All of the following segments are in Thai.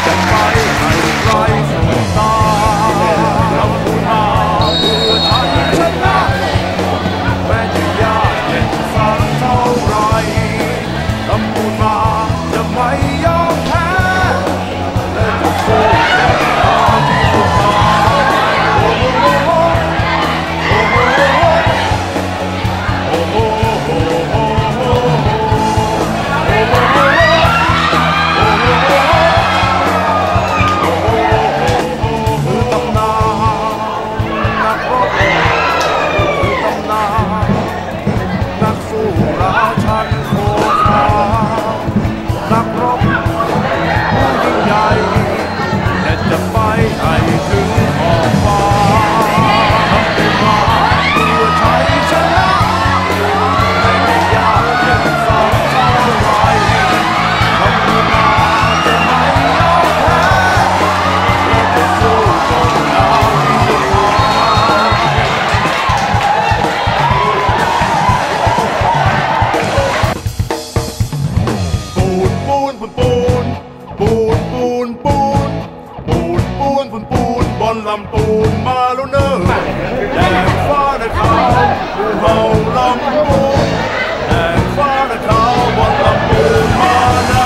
จะไปให้ไกลสุดตาลำพูนมาเพื่อชัยชนะแม้จะยากเย็นสักเท่าไรลำพูนมาจะไม่ยอมแพ้และจะสู้ที่สุดท้ายโอ้โหโอ้โหโอ้โหโอ้โหคือตำนานนักรบคือตำนานนักสู้ราชันโคตรนักรบผู้ยิ่งใหญ่และจะไปให้ถึงขอบฟ้าทำได้มาเพื่อชัยชนะไม่ยากเย็นสักเท่าไรทำได้มาจะไม่ยอมแพ้และจะสู้จนนาทีสุดท้ายปูนบนลำปูนมาแล้วเนอะแดงฟ้าและขาวภูเขาลำปูนแดงฟ้าและขาวบนลำปูนมานะ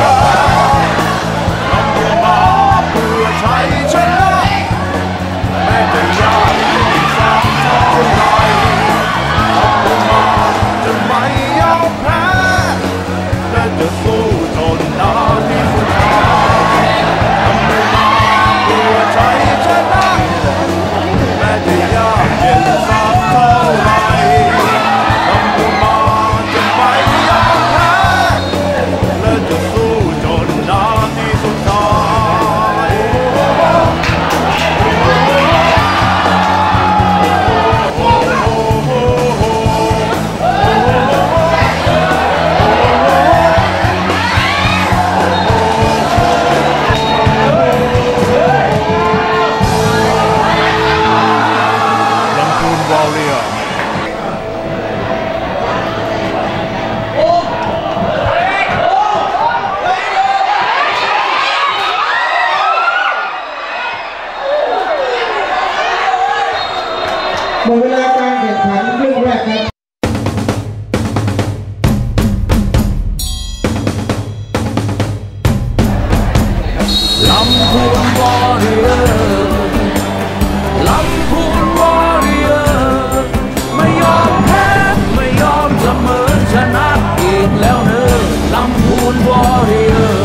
ลำปูนมาเพื่อชัยชนะแม้จะยากสักเท่าไรลำปูนมาจะไม่ยอมแพ้และจะสู้จนนาทีสุดท้ายลำปูนมาเพื่อชัยชนะแม้จะยากเย็นสักเท่าไรลำพูนมาจะไม่ยอมแพ้และจะสู้จนนาทีสุดท้ายหมดเวลาการแข่งขันครึ่งแรกครับลำพูนวอริเออร์ลำพูนวอริเออร์ไม่ยอมแพ้ไม่ยอมเสมอชนะอีกแล้วเนอะลำพูนวอริเออร์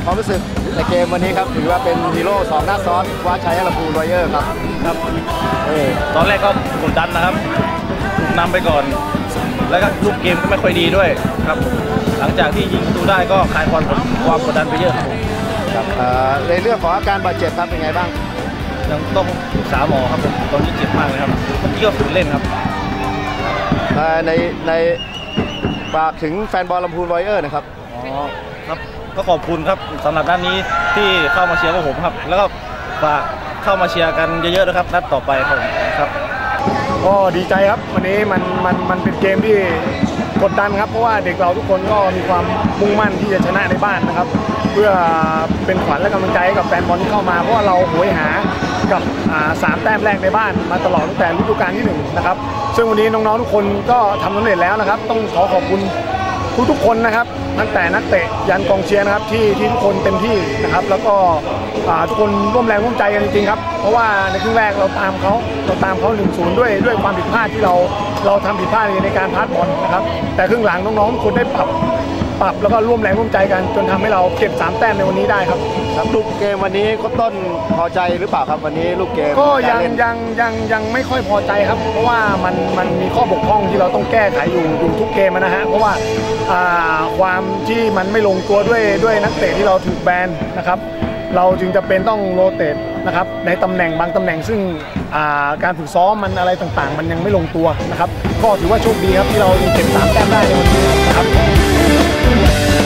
ความรู้สึกในเกมวันนี้ครับถือว่าเป็นฮีโร่2 นัดซ้อนคว้าชัยให้ลำพูนวอริเออร์ครับตอนแรกก็กดดันนะครับถูกนำไปก่อนแล้วก็ลูกเกมก็ไม่ค่อยดีด้วยครับหลังจากที่ยิงประตูได้ก็คลายความกดดันไปเยอะครับในเรื่องของอาการบาดเจ็บครับเป็นไงบ้างยังต้องปรึกษาหมอครับผมตอนนี้เจ็บมากเลยครับเมื่อกี้ก็ฝืนเล่นครับในฝากถึงแฟนบอลลำพูนวอริเออร์นะครับครับก็ขอบคุณครับสำหรับนัดนี้ที่เข้ามาเชียร์พวกผมครับแล้วก็ฝากเข้ามาเชียร์กันเยอะๆนะครับนัดต่อไปครับก็ดีใจครับวันนี้มันเป็นเกมที่กดดันครับเพราะว่าเด็กเราทุกคนก็มีความมุ่งมั่นที่จะชนะในบ้านนะครับเพื่อเป็นขวัญและกำลังใจให้กับแฟนบอลที่เข้ามาเพราะว่าเราโหยหากับ3 แต้มแรกในบ้านมาตลอดตั้งแต่ฤดูกาลที่1นะครับซึ่งวันนี้น้องๆทุกคนก็ทำสำเร็จแล้วนะครับต้องขอบคุณทุกคนนะครับตั้งแต่นักเตะยันกองเชียร์นะครับที่ทุกคนเต็มที่นะครับแล้วก็ทุกคนร่วมแรงร่วมใจกันจริงๆครับเพราะว่าในครึ่งแรกเราตามเขา 1-0 ด้วยความผิดพลาดที่เราทำผิดพลาดในการพาสบอลนะครับแต่ครึ่งหลังน้องๆทุกคนได้ปรับแล้วก็ร่วมแรงร่วมใจกันจนทำให้เราเก็บ3 แต้มในวันนี้ได้ครับลูกเกมวันนี้ก็ต้นพอใจหรือเปล่าครับวันนี้ลูกเกมก็ยังไม่ค่อยพอใจครับเพราะว่ามันมีข้อบกพร่องที่เราต้องแก้ไขอยู่ทุกเกมนะฮะเพราะว่าความที่มันไม่ลงตัวด้วยนักเตะที่เราถูกแบนนะครับเราจึงจะเป็นต้องโรเตทนะครับในตำแหน่งบางตำแหน่งซึ่งการฝึกซ้อมมันอะไรต่างๆมันยังไม่ลงตัวนะครับก็ถือว่าโชคดีครับที่เราเก็บ3 แต้มได้ในวันนี้นะครับ